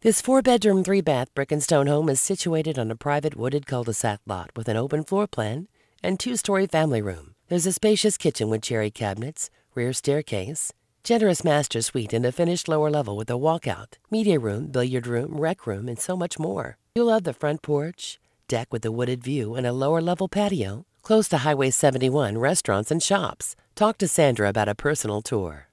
This 4-bedroom, 3-bath brick and stone home is situated on a private wooded cul-de-sac lot with an open floor plan and 2-story family room. There's a spacious kitchen with cherry cabinets, rear staircase, generous master suite, and a finished lower level with a walkout, media room, billiard room, rec room, and so much more. You'll love the front porch, deck with a wooded view, and a lower level patio. Close to Highway 71, restaurants and shops. Talk to Sandra about a personal tour.